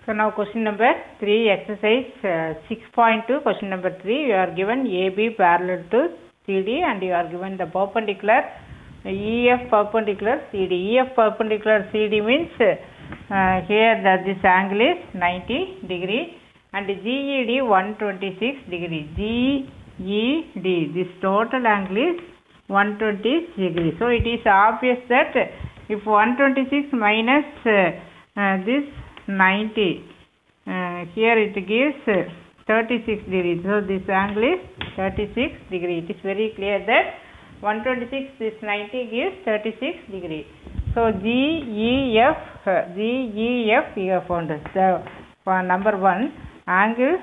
So now question number 3, exercise 6.2, question number 3, you are given AB parallel to CD and you are given the perpendicular EF perpendicular CD. EF perpendicular CD means here this angle is 90 degree and GED 126 degree. GED, this total angle is 120 degree. So it is obvious that if 126 minus this 90, here it gives 36 degrees. So this angle is 36 degree. It is very clear that 126 this 90 gives 36 degree. So GEF we have found. So for number 1, angle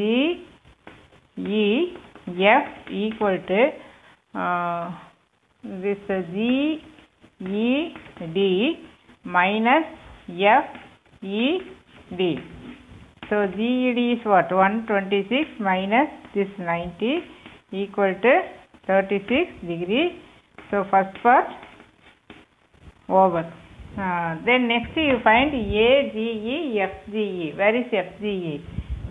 GEF equal to this GED minus FED. So GED is what? 126 minus this 90 equal to 36 degree. So first part over. Then next you find AGE, FGE. Where is FGE?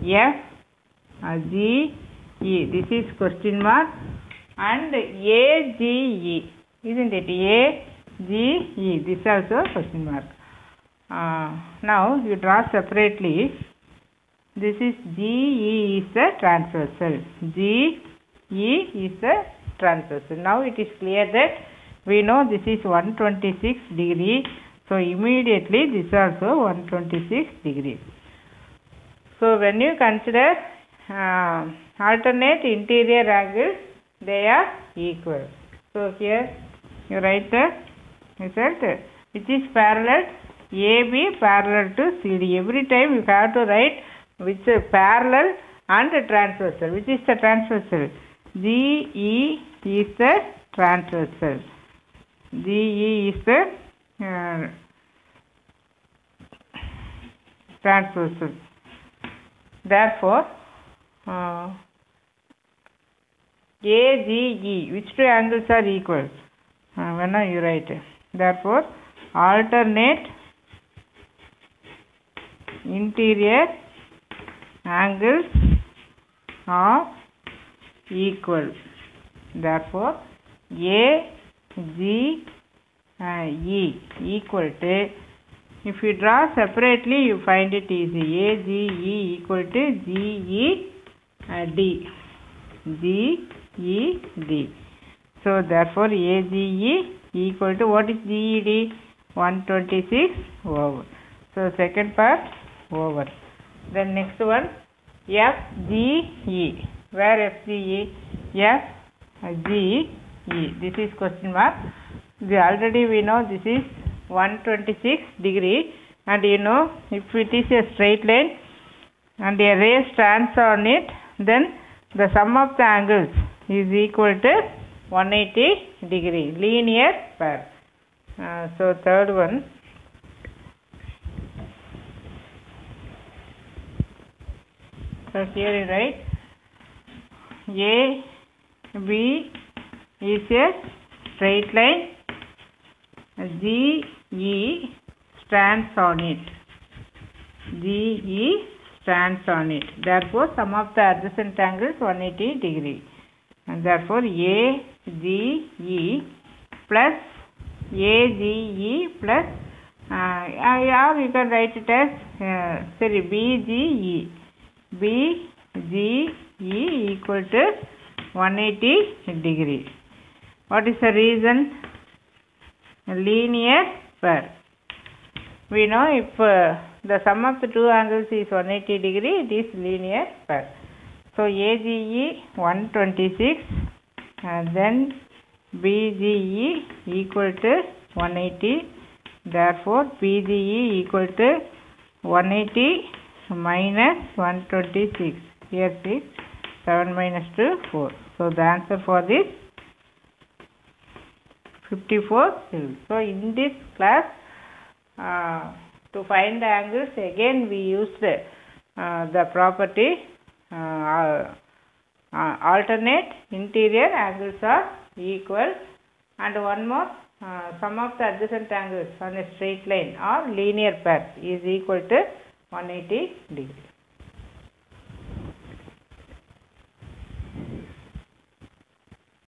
FGE. This is question mark. And AGE. Isn't it? AGE. This also question mark. Now you draw separately. This is GE is the transversal. GE is the transversal. Now it is clear that we know this is 126 degree. So immediately this also 126 degree. So when you consider alternate interior angles, they are equal. So here you write the result which is parallel. AB parallel to CD. Every time you have to write which is parallel and transversal. Which is the transversal? GE is the transversal. GE is the transversal. Therefore, AGE, which two angles are equal? When you write. Therefore, alternate interior angles are equal. Therefore, AGE equal to, if you draw separately you find it easy. AGE equal to GED. GED. So therefore AGE equal to, what is GED? 126 over. So second part over. Then next one, FGE. Where FGE? FGE. This is question mark. Already we know this is 126 degree, and you know if it is a straight line and a ray stands on it, then the sum of the angles is equal to 180 degree. Linear pair. So third one. So here you write AB is a straight line. GE stands on it. GE stands on it. Therefore, sum of the adjacent angles 180 degree. And therefore, AGE plus AGE plus or you can write it as BGE. BGE equal to 180 degree. What is the reason? Linear pair. We know if the sum of the two angles is 180 degree, it is linear pair. So AGE 126 and then BGE equal to 180. Therefore BGE equal to 180 minus 126. Here 6. 7 minus 2, 4. So the answer for this 54. So in this class, to find the angles, again we used the property alternate interior angles are equal, and one more, sum of the adjacent angles on a straight line or linear pair is equal to 180 degree.